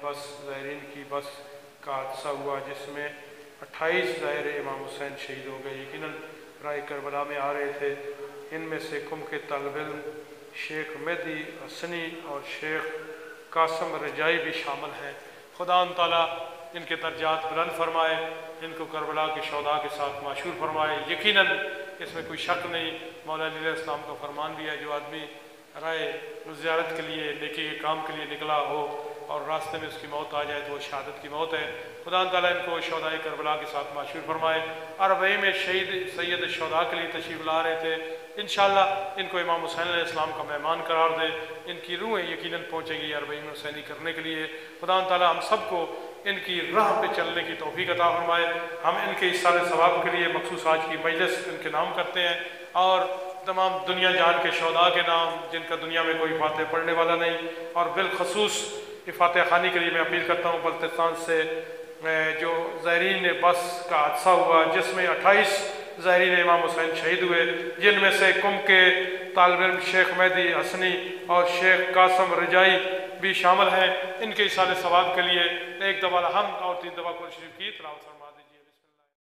बस ज़ायरीन की बस का हादसा हुआ जिसमें 28 ज़ायर इमाम हुसैन शहीद हो गए। यकीनन राह करबला में आ रहे थे। इनमें से कुम के तालिब इल्म शेख मेहदी हसनी और शेख कासम रजाई भी शामिल हैं। खुदा ताला इनके दर्जात बुलंद फरमाए, इनको करबला के शौदा के साथ माशूर फरमाए। यकीनन इसमें कोई शक नहीं, मौला अली अलैहिस्सलाम का फरमान भी है, जो आदमी राय ज़ियारत के लिए नेकी के काम के लिए निकला हो और रास्ते में उसकी मौत आ जाए तो वो शहादत की मौत है। खुदा ताला इनको शौदाए करबला के साथ माशूर फरमाए। अरबई में शहीद सैयद शौदा के लिए तशरीफ़ ला रहे थे। इंशाअल्लाह इनको इमाम हुसैन अलैहिस्सलाम का मेहमान करार दे, इनकी रूहें यकीनन पहुँचेंगी अरबई में हुसैनी करने के लिए। खुदा ताला हम सबको इनकी राह पे चलने की तौफीक अता फरमाए। हम इनके इसाले सवाब के लिए मखसूस आज की मजलिस इनके नाम करते हैं और तमाम दुनिया जान के शौदा के नाम जिनका दुनिया में कोई फातह पढ़ने वाला नहीं, और बिलखसूस फातह खानी के लिए मैं अपील करता हूँ बल्तिस्तान से, जो ज़ायरीन बस का हादसा हुआ जिसमें 28 ज़ायरीन इमाम हुसैन शहीद हुए, जिनमें से कुम के तालिब इल्म शेख मेहदी हसनी और शेख कासम रजाई भी शामिल हैं। इनके इसाले सवाब के लिए एक दफ़ा हम और 3 दफ़ा कुरान शरीफ की तिलावत फरमाएं।